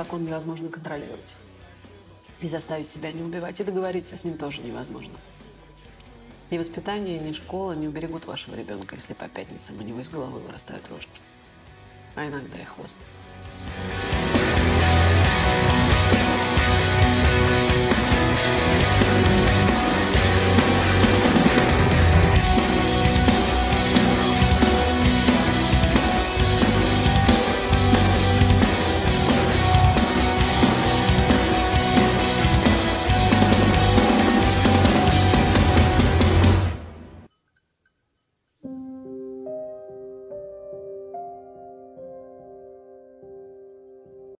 как он невозможно контролировать. И заставить себя не убивать. И договориться с ним тоже невозможно. Ни воспитание, ни школа не уберегут вашего ребенка, если по пятницам у него из головы вырастают рожки. А иногда и хвост.